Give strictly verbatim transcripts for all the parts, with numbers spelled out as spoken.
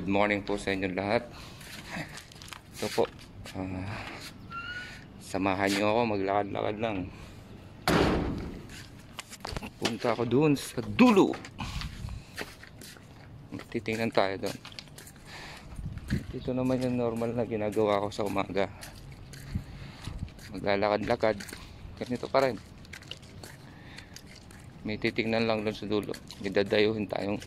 Good morning po sa inyo lahat. Ito po, uh, samahan nyo ako, maglakad-lakad lang. Punta ako doon sa dulo. Titingnan tayo doon. Ito naman yung normal na ginagawa ko sa umaga. Maglalakad-lakad. Ganito pa rin. May titingnan lang doon sa dulo. May dadayuhin tayong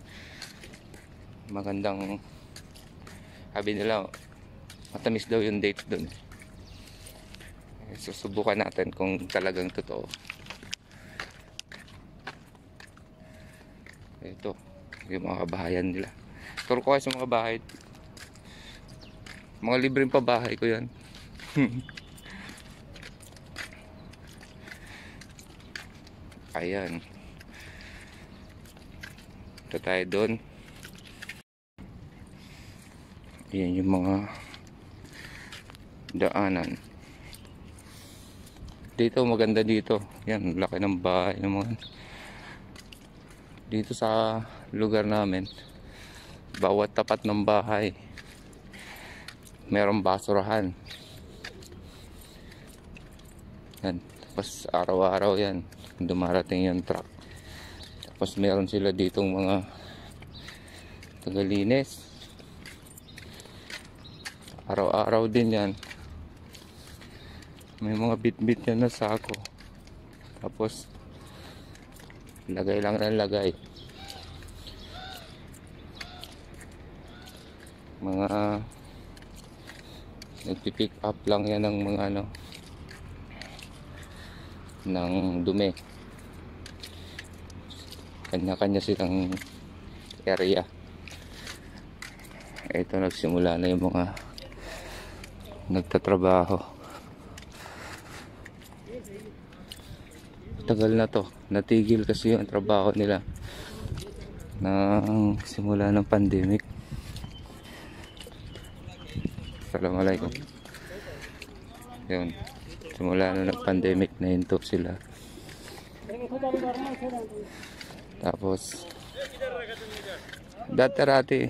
magandang, sabi nila matamis daw yung date doon. Susubukan natin kung talagang totoo. Ito yung mga kabahayan nila. Turo ko kayo sa mga bahay. Mga libreng pabahay ko yan. Ayan, ito tayo doon. Ayan yung mga daanan. Dito maganda dito. Yan, laki ng bahay naman. Dito sa lugar namin, bawat tapat ng bahay merong basurahan. Yan, tapos araw-araw yan dumarating yung truck. Tapos meron sila ditong mga tagalinis. Araw-araw din yan. May mga bit-bit yan na sako. Tapos lagay lang ng lagay. Mga nagpipick up lang yan ng mga ano, ng dumi. Kanya-kanya silang area. Ito, nagsimula na yung mga nagtatrabaho. Tagal na to, natigil kasi yung trabaho nila nang simula ng pandemic. Assalamualaikum. Yun, simula na ng pandemic na hinto sila. Tapos dati-rati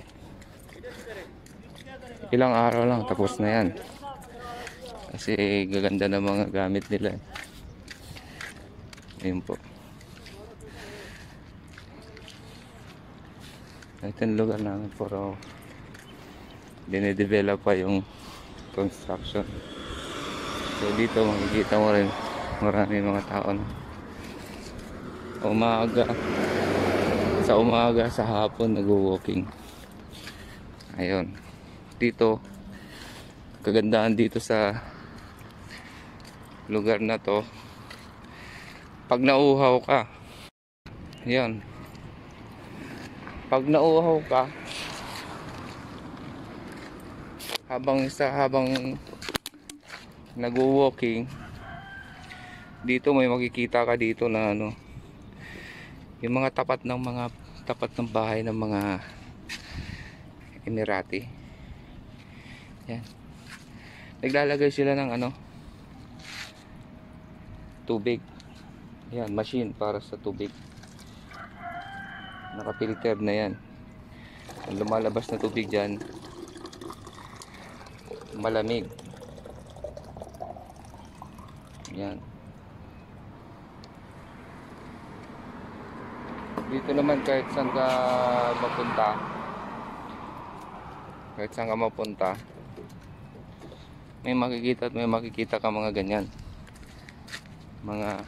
ilang araw lang tapos na yan. Kasi gaganda ng mga gamit nila. Ayun po. Ito yung lugar namin, puro dinidevelop pa yung construction. So dito makikita mo rin marami mga tao na umaga, sa umaga, sa hapon nag-walking. Ayun. Dito, kagandahan dito sa lugar na to, pag nauuhaw ka, yan, pag nauuhaw ka habang isa habang nag-walking dito, may makikita ka dito na ano, yung mga tapat ng mga tapat ng bahay ng mga Emirati. Yan, naglalagay sila ng ano, tubig. Yan, machine para sa tubig. Nakapilter na yan. Ang lumalabas na tubig dyan, malamig. Yan. Dito naman kahit saan ka mapunta, kahit saan ka mapunta, may makikita at may makikita ka mga ganyan. Mga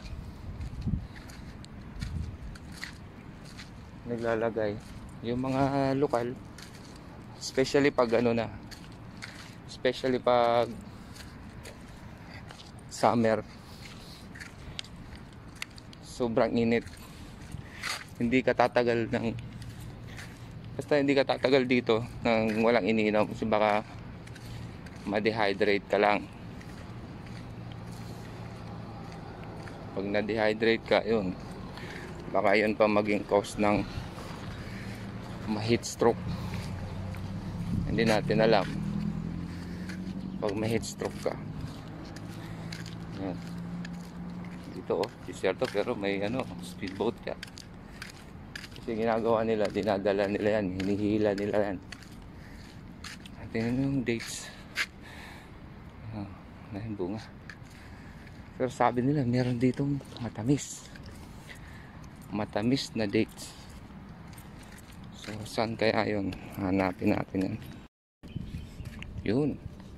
naglalagay yung mga lokal, especially pag ano na, especially pag summer, sobrang init, hindi ka tatagal ng basta hindi ka tatagal dito nang walang iniinom kasi baka ma-dehydrate ka lang. Pag na-dehydrate ka, yun, baka yun pa maging cause ng ma-heat stroke. Hindi natin alam pag ma-heat stroke ka. Yan. Dito oh, disyerto pero may ano, speedboat ka. Kasi ginagawa nila, dinadala nila yan, hinihila nila yan. tingnan yung dates. Ah, ayun, bunga. Pero sabi nila meron ditong matamis. Matamis na dates. So saan kaya yun? Hanapin natin yan. Yun.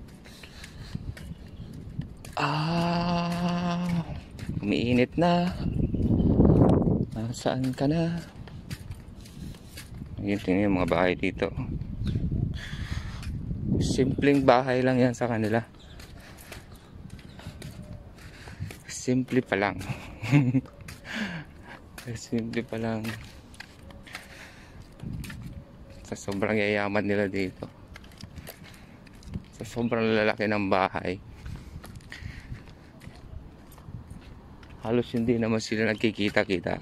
Ah, umiinit na. Nasaan ka na? Ayun, tingnan yung mga bahay dito. Simpleng bahay lang yan sa kanila. Simple pa lang. Simple pa lang. Sa sobrang yayaman nila dito. Sa sobrang lalaki ng bahay. Halos hindi naman sila nagkikita-kita.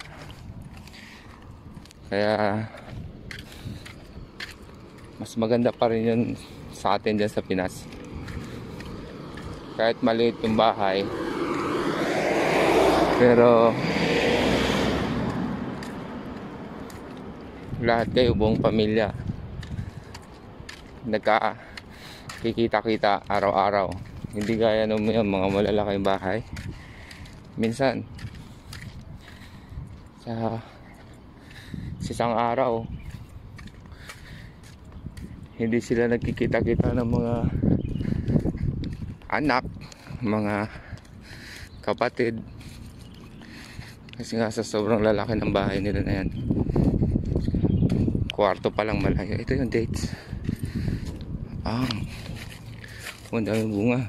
Kaya mas maganda pa rin yun sa atin dyan sa Pinas. Kahit maliit yung bahay, pero lahat kayo, buong pamilya, nagkakikita-kita araw-araw. Hindi gaya nung yung mga malalaking bahay. Minsan sa, sa isang araw hindi sila nagkikita-kita ng mga anak, mga kapatid, kasi nga sa sobrang lalaki ng bahay nila na yan. Kwarto pa lang malayo. Ito yung dates. Ah, ang daming bunga.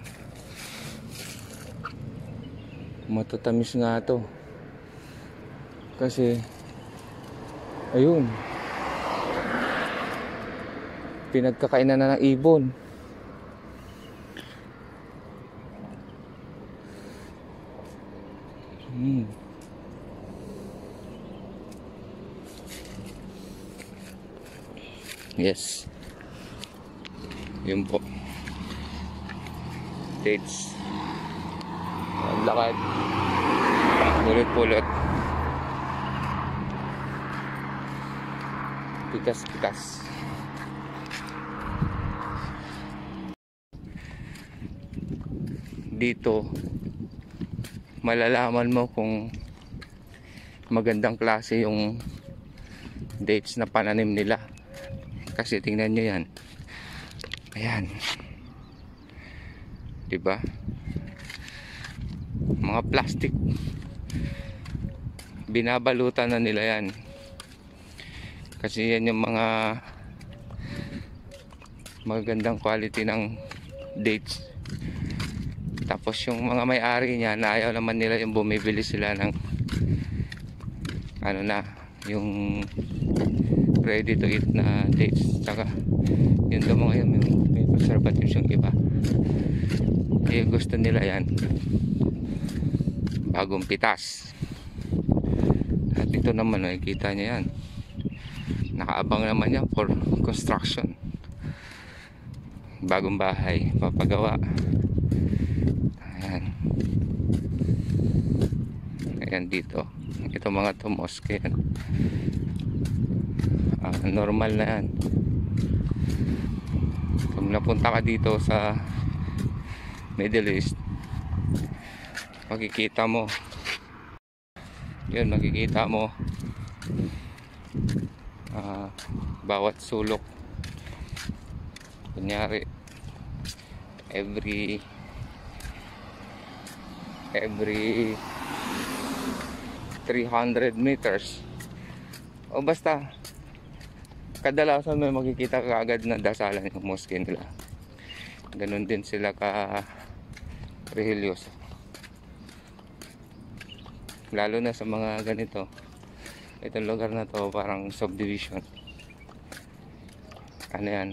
Matatamis nga to. Kasi ayun, pinagkakainan na ng ibon. Hmm. Yes. Yun po. Dates. Ang lakad. Pulot-pulot. Pitas-pitas. Dito malalaman mo kung magandang klase yung dates na pananim nila. Kasi tingnan nyo yan. Ayan. Diba? Mga plastic. Binabalutan na nila yan. Kasi yan yung mga magandang quality ng dates. Tapos yung mga may-ari niya, na ayaw naman nila yung bumibili sila ng ano na, yung ready to eat na dates. Saka yun daw mga yun, may, may preservatives yung iba. Kaya gusto nila yan bagong pitas. At ito naman, nakikita niya yan, nakaabang naman yan for construction. Bagong bahay papagawa. Ayan. Ayan dito. Ito mga to mosque yan. Ah, normal na yan. Kung napunta ka dito sa Middle East, makikita mo yun, makikita mo ah, bawat sulok. Kunyari every every three hundred meters o basta kadalasan may makikita ka agad na dasalan yung mosque nila. Ganun din sila ka religyoso, lalo na sa mga ganito. Itong lugar na to parang subdivision. Ano yan,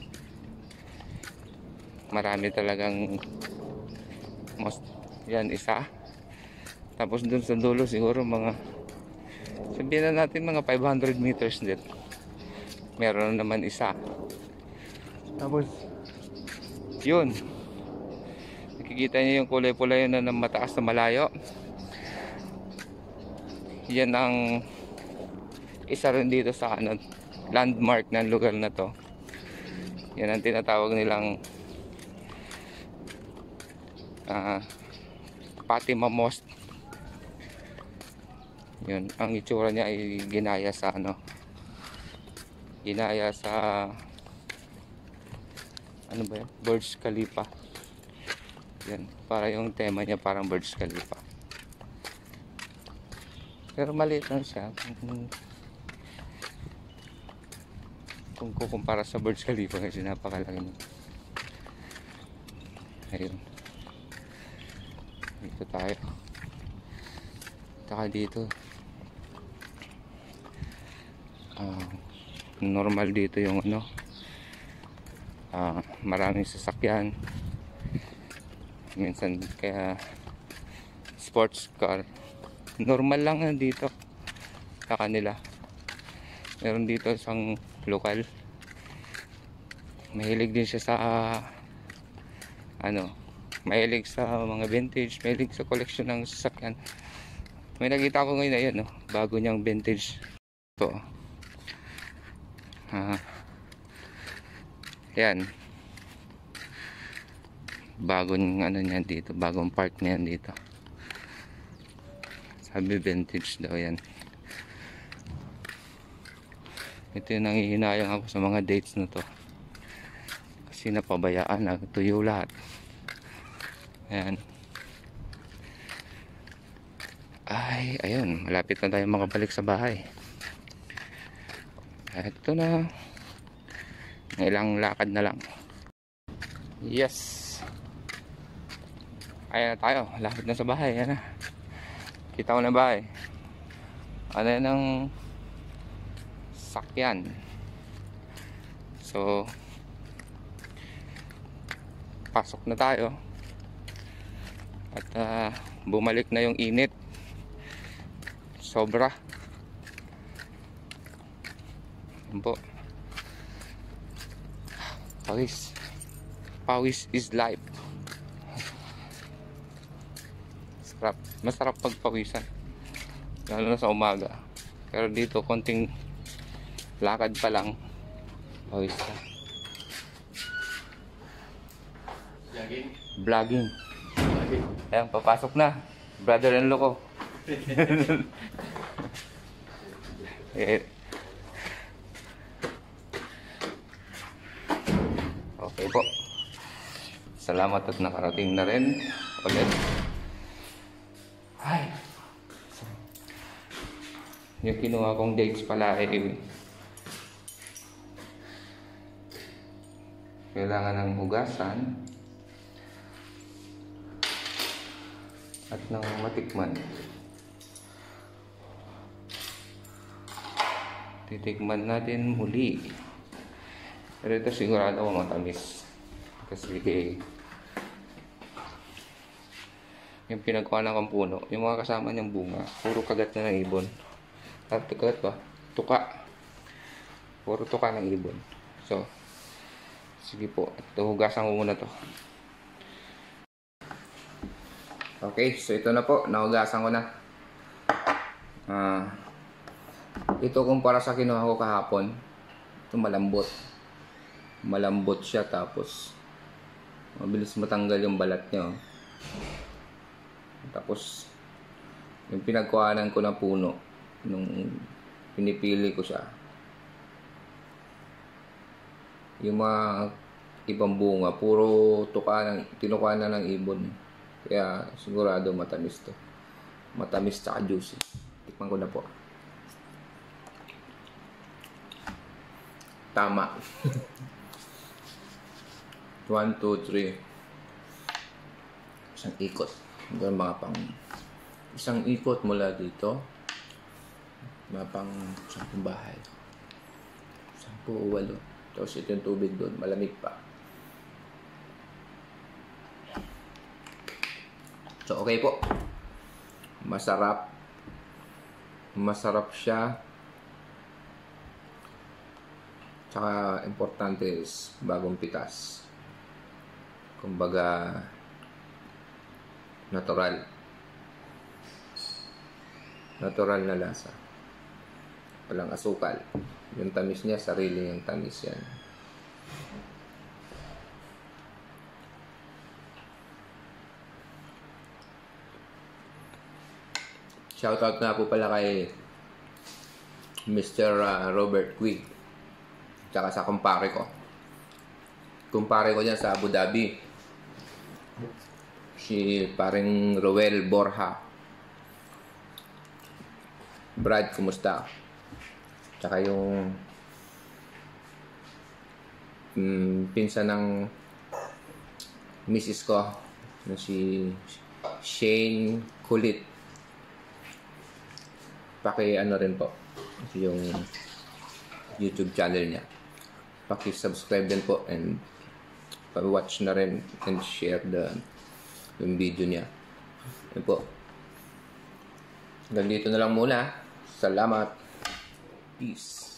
marami talagang mosque. Yan isa. Tapos dun sa dulo siguro mga, sabihin na natin mga five hundred meters din, meron naman isa. Tapos yun, nakikita niyo yung kulay pula yun na mataas na malayo. Yan ang isa rin dito sa ano, landmark ng lugar na to. Yan ang tinatawag nilang uh, Fatima Mosque. Yun, ang itsura niya ay ginaya sa ano, ginaya sa ano ba yan? Burj Khalifa. Yan, para yung tema niya parang Burj Khalifa. Pero maliit lang siya kung, kung kukumpara sa Burj Khalifa kasi napakalaki niya. Ayun. Dito tayo. Taka dito. Uh, normal dito yung ano, uh, maraming sasakyan, minsan kaya sports car, normal lang yan dito sa kanila. Meron dito isang lokal, mahilig din siya sa uh, ano, mahilig sa mga vintage, mahilig sa collection ng sasakyan. May nakita ko ngayon, ayan no, bago niyang vintage to. Ah, yan, bagong ano niyan dito, bagong park niyan dito, sabi vintage daw yan. Ito yung nangihinayang ako sa mga dates na to kasi napabayaan, nagtuyo lahat. Ayan, ay ayun, malapit na tayo makabalik sa bahay. Ito na, ilang lakad na lang. Yes, ayan na tayo, lapit na sa bahay. Ayan na, kita ko na bahay. Ano yan ang sakyan. So pasok na tayo at uh, bumalik na yung init, sobra po. Pawis, pawis is life. Sarap, masarap pagpawisan lalo na sa umaga, pero dito konting lakad pa lang pawis ka. Vlogging, vlogging. Ayan, papasok na brother-in-law ko. Eh, okay po, salamat at nakarating na rin ulit. Ay, yung kinuha kong dates pala ay kailangan ng hugasan at ng matikman. Titikman natin muli. Pero ito sigurado ako matamis. Kasi yung pinagkuha ng kampuno, yung mga kasama niyang bunga, puro kagat na ng ibon. At kagat ba? Tuka. Puro tuka ng ibon. So, sige po. Ito, hugasan ko muna to. Okay, so ito na po. Nahugasan ko na. Ah... Uh, Ito kumpara sa kinuha ko kahapon, ito malambot. Malambot siya, tapos mabilis matanggal yung balat niya. Tapos yung pinagkuhanan ko na puno, nung pinipili ko siya, yung mga ibang bunga, puro tuka ng, tinuka na ng ibon. Kaya sigurado matamis to. Matamis tsaka juicy. Tikman ko na po. Tama. one, two, three. Isang ikot. Ito mga pang isang ikot mula dito. Mga pang sampung bahay. Sampu o walo. Tapos ito yung tubig doon. Malamig pa. So okay po. Masarap. Masarap siya. Tsaka importante is bagong pitas. Kumbaga natural. Natural na lasa. Walang asukal. Yung tamis niya, sarili yung tamis yan. Shoutout nga po pala kay mister uh, Robert Cui. Tsaka sa kumpare ko. Kumpare ko dyan sa Abu Dhabi. Si paring Roel Borja. Brad, kumusta? Tsaka yung mm, pinsan ng misis ko na si Shane Kulit. Paki ano rin po yung YouTube channel niya. Paki-subscribe din po and pa-watch na rin and share the yung video niya. Yun po. Hanggang dito na lang muna. Salamat. Peace.